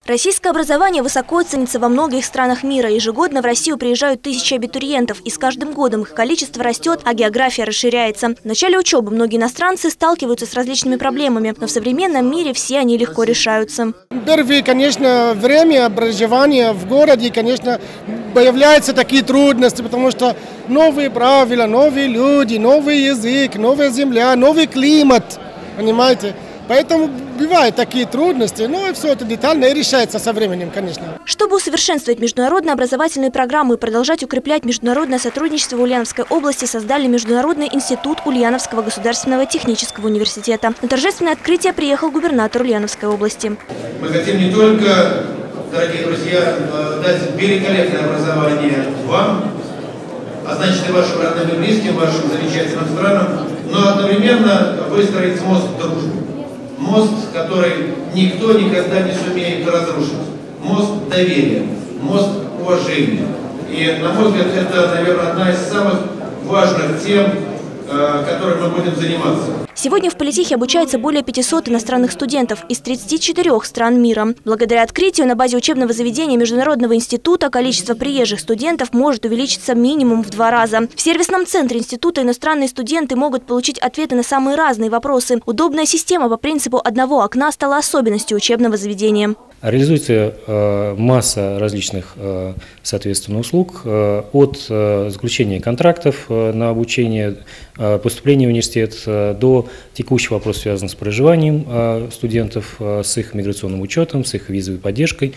Российское образование высоко ценится во многих странах мира. Ежегодно в Россию приезжают тысячи абитуриентов, и с каждым годом их количество растет, а география расширяется. В начале учебы многие иностранцы сталкиваются с различными проблемами, но в современном мире все они легко решаются. Первое, конечно, время проживания в городе, конечно, появляются такие трудности, потому что новые правила, новые люди, новый язык, новая земля, новый климат, понимаете? Поэтому бывают такие трудности, но все это детально и решается со временем, конечно. Чтобы усовершенствовать международные образовательные программы и продолжать укреплять международное сотрудничество в Ульяновской области, создали Международный институт Ульяновского государственного технического университета. На торжественное открытие приехал губернатор Ульяновской области. Мы хотим не только, дорогие друзья, дать великолепное образование вам, означить вашим родным и близким, вашим замечательным странам, но одновременно выстроить мост дружбы. Мост, который никто никогда не сумеет разрушить. Мост доверия, мост уважения. И, на мой взгляд, это, наверное, одна из самых важных тем, которой мы будем заниматься. Сегодня в политехе обучается более 500 иностранных студентов из 34 стран мира. Благодаря открытию на базе учебного заведения Международного института количество приезжих студентов может увеличиться минимум в 2 раза. В сервисном центре института иностранные студенты могут получить ответы на самые разные вопросы. Удобная система по принципу одного окна стала особенностью учебного заведения. Реализуется масса различных, соответственно, услуг, от заключения контрактов на обучение, поступления в университет до текущих вопросов, связанных с проживанием студентов, с их миграционным учетом, с их визовой поддержкой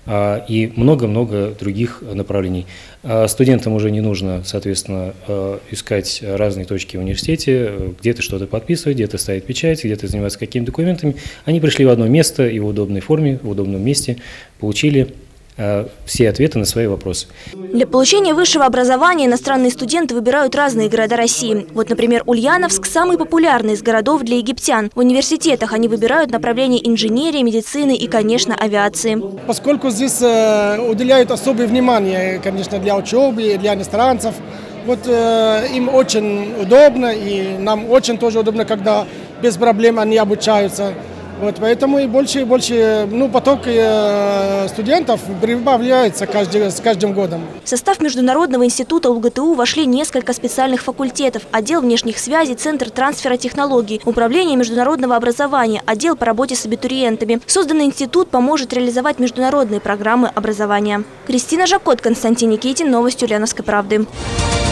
и много-много других направлений. Студентам уже не нужно, соответственно, искать разные точки в университете, где-то что-то подписывать, где-то ставить печать, где-то заниматься какими-то документами. Они пришли в одно место и в удобной форме, в удобном месте получили все ответы на свои вопросы. Для получения высшего образования иностранные студенты выбирают разные города России. Вот, например, Ульяновск – самый популярный из городов для египтян. В университетах они выбирают направления инженерии, медицины и, конечно, авиации. Поскольку здесь уделяют особое внимание, конечно, для учебы, для иностранцев, вот им очень удобно, и нам очень тоже удобно, когда без проблем они обучаются. Вот, поэтому и больше поток студентов прибавляется с каждым годом. В состав Международного института УлГТУ вошли несколько специальных факультетов: отдел внешних связей, центр трансфера технологий, управление международного образования, отдел по работе с абитуриентами. Созданный институт поможет реализовать международные программы образования. Кристина Жакот, Константин Никитин, новости Ульяновской правды.